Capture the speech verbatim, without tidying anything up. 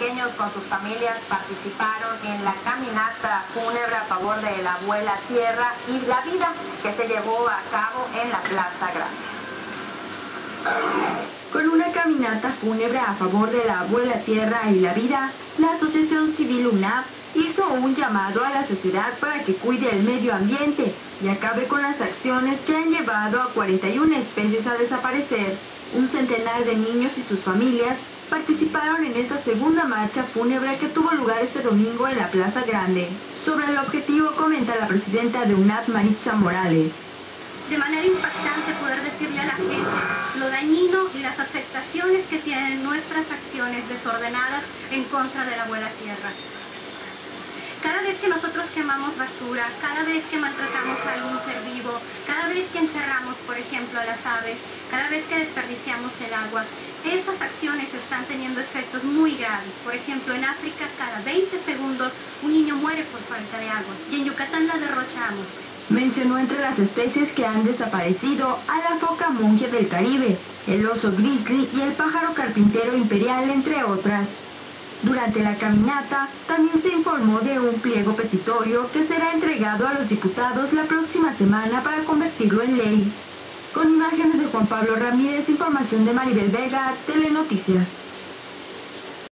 pequeños con sus familias participaron en la caminata fúnebre a favor de la abuela tierra y la vida que se llevó a cabo en la Plaza Grande. Con una caminata fúnebre a favor de la abuela tierra y la vida, la Asociación Civil UNAV hizo un llamado a la sociedad para que cuide el medio ambiente y acabe con las acciones que han llevado a cuarenta y una especies a desaparecer. Un centenar de niños y sus familias participaron en esta segunda marcha fúnebre que tuvo lugar este domingo en la Plaza Grande. Sobre el objetivo comenta la presidenta de UNAV, Maritza Morales. De manera impactante poder decirle a la gente lo dañino y las afectaciones que tienen nuestras acciones desordenadas en contra de la abuela tierra. Cada vez que nosotros quemamos basura, cada vez que maltratamos a algún ser vivo, cada vez que encerramos, por ejemplo, a las aves, cada vez que desperdiciamos el agua, estas acciones están teniendo efectos muy graves. Por ejemplo, en África, cada veinte segundos un niño muere por falta de agua y en Yucatán la derrochamos. Mencionó entre las especies que han desaparecido a la foca monje del Caribe, el oso grizzly y el pájaro carpintero imperial, entre otras. Durante la caminata también se informó de un pliego petitorio que será entregado a los diputados la próxima semana para convertirlo en ley. Con imágenes de Juan Pablo Ramírez, información de Maribel Vega, Telenoticias.